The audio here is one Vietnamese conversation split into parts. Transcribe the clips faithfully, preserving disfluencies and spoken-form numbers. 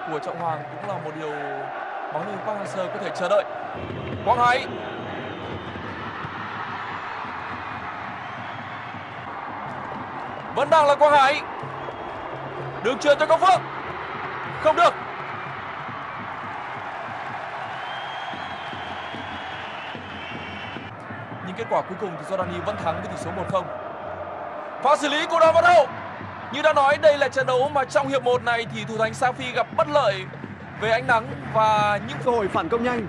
của Trọng Hoàng cũng là một điều mà huấn luyện Park Hang-seo có thể chờ đợi. Quang Hải vẫn đang là Quang Hải, đường truyền cho Công Phượng, không được. Nhưng kết quả cuối cùng thì Jordani vẫn thắng với tỷ số một không. Pha xử lý của Đoàn Văn Hậu. Như đã nói, đây là trận đấu mà trong hiệp một này thì thủ thành Safi gặp bất lợi về ánh nắng và những cơ hội phản công nhanh.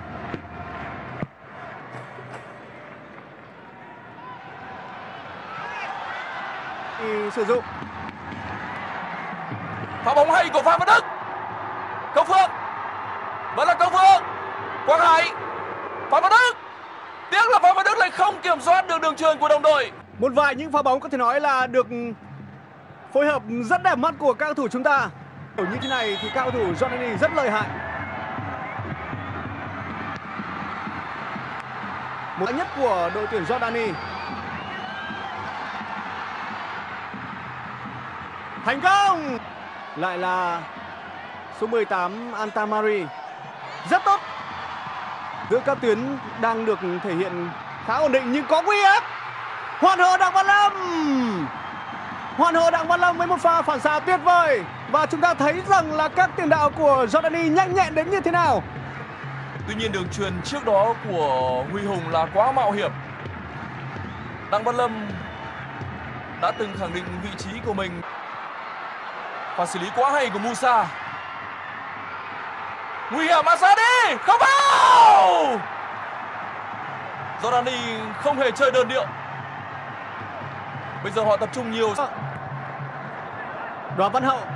Thì sử dụng pha bóng hay của Phan Văn Đức. Công Phượng, vẫn là Công Phượng. Quang Hải, Phan Văn Đức. Tiếc là Phan Văn Đức lại không kiểm soát được đường truyền của đồng đội. Một vài những pha bóng có thể nói là được phối hợp rất đẹp mắt của các cầu thủ chúng ta. Ở như thế này thì các cầu thủ Jordani rất lợi hại. Một nhất của đội tuyển Jordani. Thành công. Lại là số mười tám Antamari. Rất tốt. Giữa các tuyến đang được thể hiện khá ổn định nhưng có nguy hiểm. Hoàn hảo Đặng Văn Lâm. Hoàn hảo Đặng Văn Lâm với một pha phản xạ tuyệt vời. Và chúng ta thấy rằng là các tiền đạo của Jordani nhanh nhẹn đến như thế nào. Tuy nhiên đường truyền trước đó của Huy Hùng là quá mạo hiểm. Đặng Văn Lâm đã từng khẳng định vị trí của mình. Pha xử lý quá hay của Musa. Nguy hiểm Asadi, không vào. Jordani không hề chơi đơn điệu. Bây giờ họ tập trung nhiều. Đoàn Văn Hậu.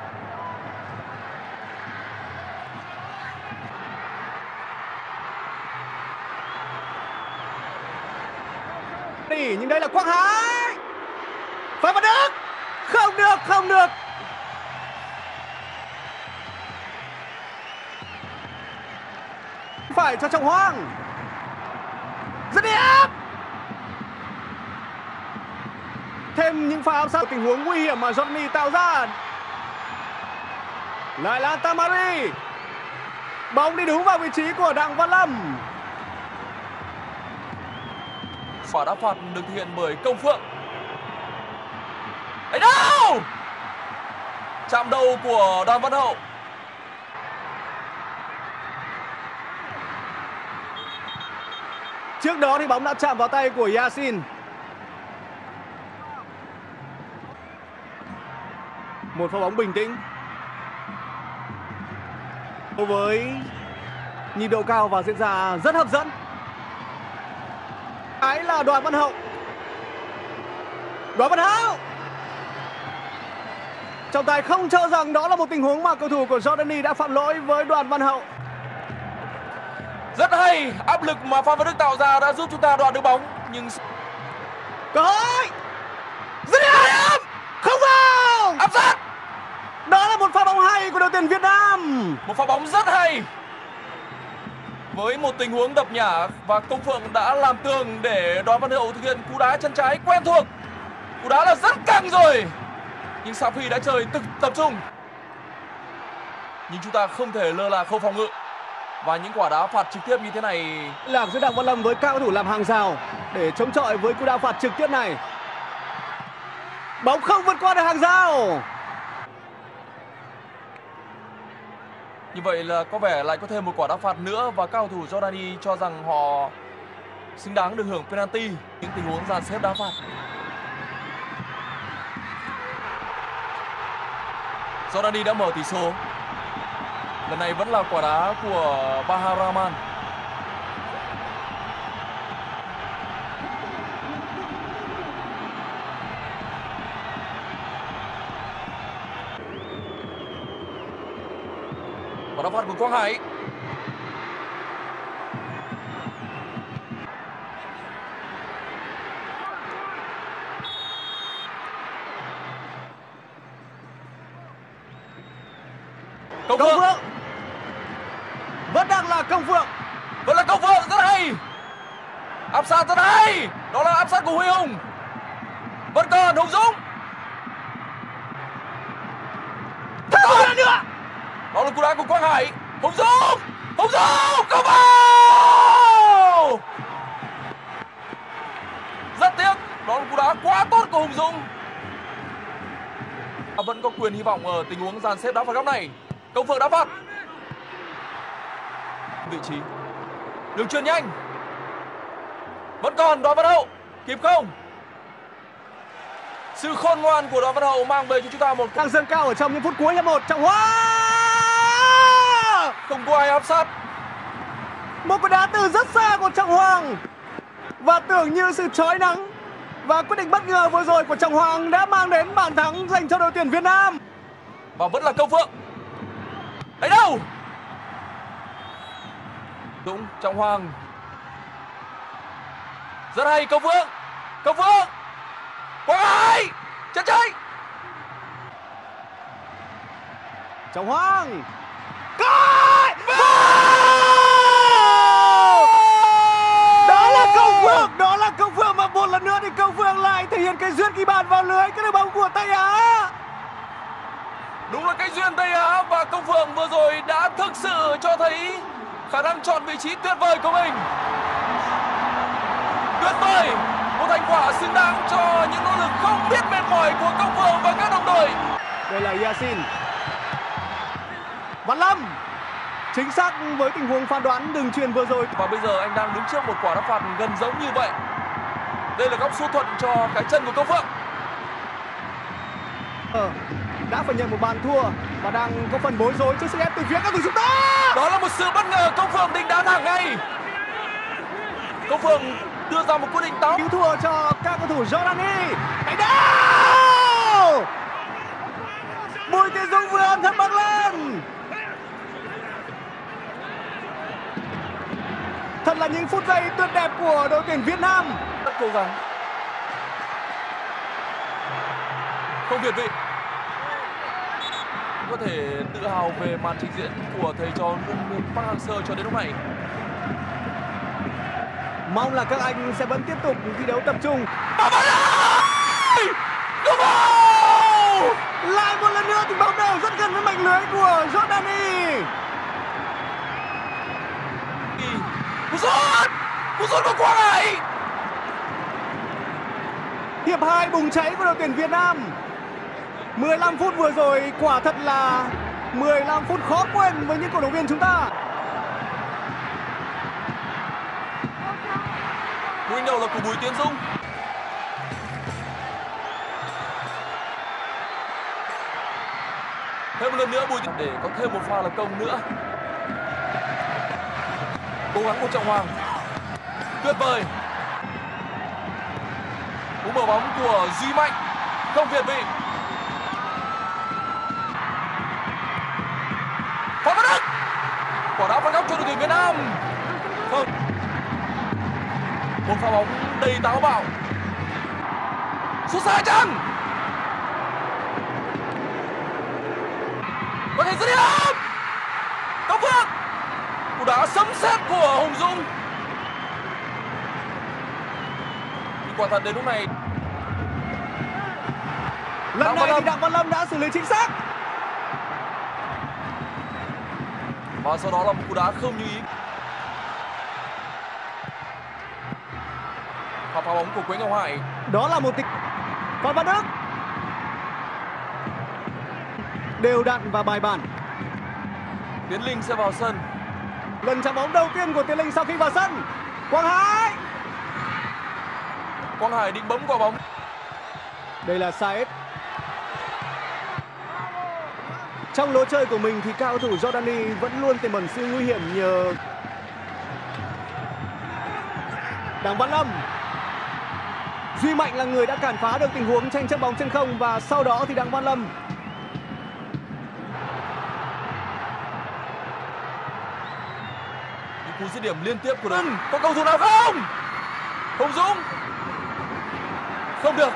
Đi, nhưng đây là Quang Hải. Phan Văn Đức. Không được, không được. Phải cho Trọng Hoàng. Rất đẹp. Thêm những pha áp sát tình huống nguy hiểm mà Jordani tạo ra. Lại là Tamari. Bóng đi đúng vào vị trí của Đặng Văn Lâm. Quả đá phạt được thực hiện bởi Công Phượng. Ấy đâu? Chạm đầu của Đoàn Văn Hậu. Trước đó thì bóng đã chạm vào tay của Yasin. Một pha bóng bình tĩnh với nhịp độ cao và diễn ra rất hấp dẫn. Ấy là Đoàn Văn Hậu. Đoàn Văn Hậu. Trọng tài không cho rằng đó là một tình huống mà cầu thủ của Jordani đã phạm lỗi với Đoàn Văn Hậu. Rất hay, áp lực mà Phan Văn Đức tạo ra đã giúp chúng ta đoạt được bóng. Nhưng cơ hội rất hay, không vào, áp sát. Đó là một pha bóng hay của đội tuyển Việt Nam. Một pha bóng rất hay. Với một tình huống đập nhả và Công Phượng đã làm tường để Đoàn Văn Hậu thực hiện cú đá chân trái quen thuộc. Cú đá là rất căng rồi. Nhưng Safi đã chơi tập, tập trung. Nhưng chúng ta không thể lơ là khâu phòng ngự. Và những quả đá phạt trực tiếp như thế này. Lạc giữa Đặng Văn Lâm với các cầu thủ làm hàng rào để chống chọi với cú đá phạt trực tiếp này. Bóng không vượt qua được hàng rào. Như vậy là có vẻ lại có thêm một quả đá phạt nữa. Và các cầu thủ Jordani cho rằng họ xứng đáng được hưởng penalty. Những tình huống dàn xếp đá phạt. Jordani đã mở tỷ số. Lần này vẫn là quả đá của Baharaman. Quả đá phạt của Quang Hải. Công Công Phượng. Phượng. Vẫn đang là Công Phượng. Vẫn là Công Phượng, rất hay. Áp sát rất hay. Đó là áp sát của Huy Hùng. Vẫn còn Hùng Dũng. Không nữa nữa. Đó là cú đá của Quang Hải. Hùng Dũng, Hùng Dũng cầu vào. Rất tiếc, đó là cú đá quá tốt của Hùng Dũng. Vẫn có quyền hy vọng ở tình huống dàn xếp đá phạt góc này. Công Phượng đá phạt. Vị trí, đường chuyền nhanh. Vẫn còn Đoàn Văn Hậu, kịp không? Sự khôn ngoan của Đoàn Văn Hậu mang về cho chúng ta một đang dâng cao ở trong những phút cuối. Hiệp một, Trọng Hoa không có ai áp sát. Một quả đá từ rất xa của Trọng Hoàng, và tưởng như sự chói nắng và quyết định bất ngờ vừa rồi của Trọng Hoàng đã mang đến bàn thắng dành cho đội tuyển Việt Nam. Và vẫn là Công Phượng. Ấy đâu? Dũng, Trọng Hoàng. Rất hay Công Phượng. Công Phượng. Quang Hải. Chân trái. Trọng Hoàng. Coi! Đó là Công Phượng, đó là Công Phượng, mà một lần nữa thì Công Phượng lại thể hiện cái duyên ghi bàn vào lưới cái đường bóng của Tây Á. Đúng là cái duyên Tây Á, và Công Phượng vừa rồi đã thực sự cho thấy khả năng chọn vị trí tuyệt vời của mình. Tuyệt vời, một thành quả xứng đáng cho những nỗ lực không biết mệt mỏi của Công Phượng và các đồng đội. Đây là Yasin. Văn Lâm chính xác với tình huống phán đoán đường chuyền vừa rồi. Và bây giờ anh đang đứng trước một quả đá phạt gần giống như vậy. Đây là góc số thuận cho cái chân của Công Phượng. Ờ, đã phải nhận một bàn thua và đang có phần bối rối trước sức ép từ phía các thủ chúng ta. Đó là một sự bất ngờ, Công Phượng định đá thẳng ngay. Công Phượng đưa ra một quyết định táo. Cứu thua cho các cầu thủ Jordani. Đánh đao! Bùi Tiến Dũng vừa âm thầm bật lên. Thật là những phút giây tuyệt đẹp của đội tuyển Việt Nam. Rất cố gắng. Không việt vị. Có thể tự hào về màn trình diễn của thầy trò huấn luyện viên Park Hang-seo cho đến lúc này. Mong là các anh sẽ vẫn tiếp tục thi đấu tập trung. Lại một lần nữa thì bóng đều rất gần với mảnh lưới của Jordani. Cú sút! Cú sút của Quang Hải! Hiệp hai bùng cháy của đội tuyển Việt Nam. mười lăm phút vừa rồi quả thật là mười lăm phút khó quên với những cổ động viên chúng ta. Cú đánh đầu là của Bùi Tiến Dũng. Thêm một lần nữa Bùi để có thêm một pha lập công nữa. Cố gắng của Trọng Hoàng. Tuyệt vời. Cú mở bóng của Duy Mạnh. Không việt vị. Phạm Văn Đức. Quả đá phạt góc cho đội tuyển Việt Nam. Không. Một pha bóng đầy táo bạo. Sút xa chăng? Có thể dứt điểm. Công Phượng. Cú đá sấm sét của Hùng Dũng. Nhưng quả thật đến lúc này lần này thì Đặng Văn Lâm đã xử lý chính xác. Và sau đó là một cú đá không như ý. Và pha bóng của Quế Ngọc Hải. Đó là một tịch Phạm Văn Đức. Đều đặn và bài bản. Tiến Linh sẽ vào sân. Lần chạm bóng đầu tiên của Tiến Linh sau khi vào sân. Quang Hải. Quang Hải định bấm quả bóng. Đây là Saez. Trong lối chơi của mình thì cao thủ Jordani vẫn luôn tiềm ẩn sự nguy hiểm nhờ Đặng Văn Lâm. Duy Mạnh là người đã cản phá được tình huống tranh chấp bóng trên không, và sau đó thì Đặng Văn Lâm những cú dứt điểm liên tiếp của đội. Có cầu thủ nào không? Hùng Dũng. Không được.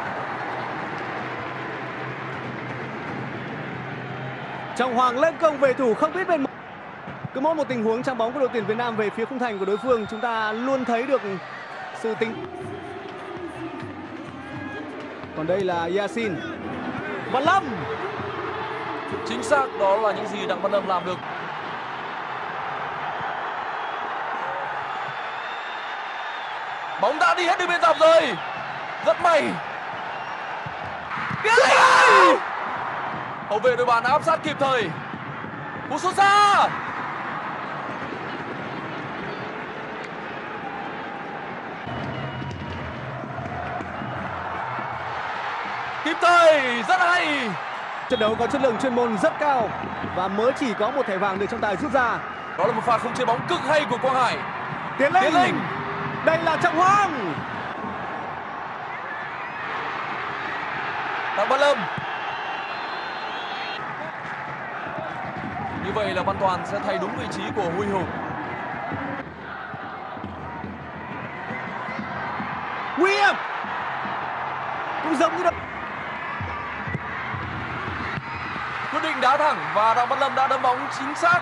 Trọng Hoàng lên công về thủ không biết bên. Cứ mỗi một tình huống chạm bóng của đội tuyển Việt Nam về phía khung thành của đối phương, chúng ta luôn thấy được sự tính. Còn đây là Yasin. Văn Lâm. Chính xác, đó là những gì Đặng Văn Lâm làm được. Bóng đã đi hết đường biên dọc rồi. Rất may. Tiến Linh ơi! Hậu vệ đội bạn áp sát kịp thời. Cú sút xa. Kịp thời, rất hay. Trận đấu có chất lượng chuyên môn rất cao và mới chỉ có một thẻ vàng được trọng tài rút ra. Đó là một pha không chế bóng cực hay của Quang Hải. Tiến Linh. Tiến Linh. Đây là Trọng Hoàng. Đặng Văn Lâm. Như vậy là Văn Toàn sẽ thay đúng vị trí của Huy Hùng. Nguy hiểm. Cũng giống như đó. Quyết định đá thẳng và Đặng Văn Lâm đã đâm bóng chính xác.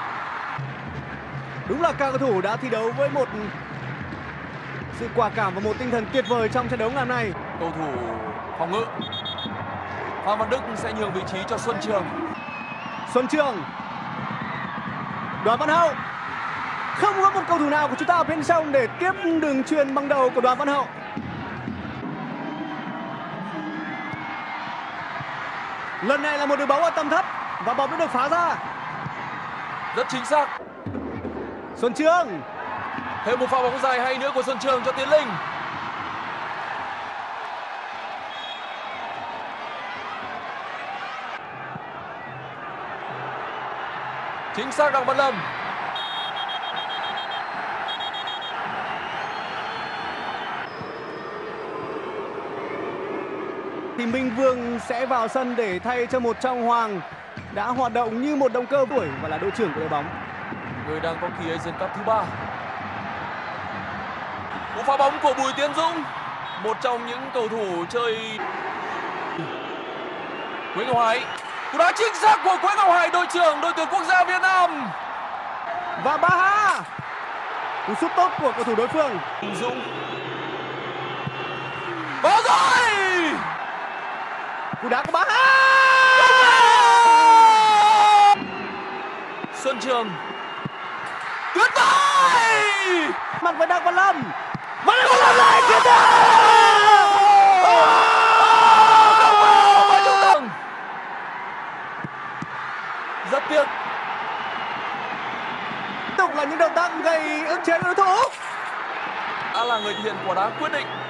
Đúng là các cầu thủ đã thi đấu với một sự quả cảm và một tinh thần tuyệt vời trong trận đấu ngày hôm nay. Cầu thủ phòng ngự Phan Văn Đức sẽ nhường vị trí cho Xuân Trường. Xuân Trường. Đoàn Văn Hậu. Không có một cầu thủ nào của chúng ta ở bên trong để tiếp đường chuyền bằng đầu của Đoàn Văn Hậu. Lần này là một đường bóng ở tầm thấp và bóng đã được phá ra. Rất chính xác. Xuân Trường. Thêm một pha bóng dài hay nữa của Xuân Trường cho Tiến Linh. Chính xác Đặng Văn Lâm. Thì Minh Vương sẽ vào sân để thay cho một Trọng Hoàng đã hoạt động như một động cơ tuổi và là đội trưởng của đội bóng. Người đang có kỳ Asian Cup thứ ba. Cú phá bóng của Bùi Tiến Dũng, một trong những cầu thủ chơi. Quế Ngọc Hải. Cú đá chính xác của Quế Ngọc Hải, đội trưởng đội tuyển quốc gia Việt Nam. Và Ba Ha. Cú sút tốt của cầu thủ đối phương. Dũng. Vào rồi. Cú đá của Ba Ha. Xuân Trường. Tuyệt vời. Mặt với Đặng Văn Lâm. Và Đặng Văn Lâm lại chiến thắng. Rất tiếc. Tiếp tục là những động tác gây ức chế đối thủ. Đã là người thực hiện quả đá quyết định.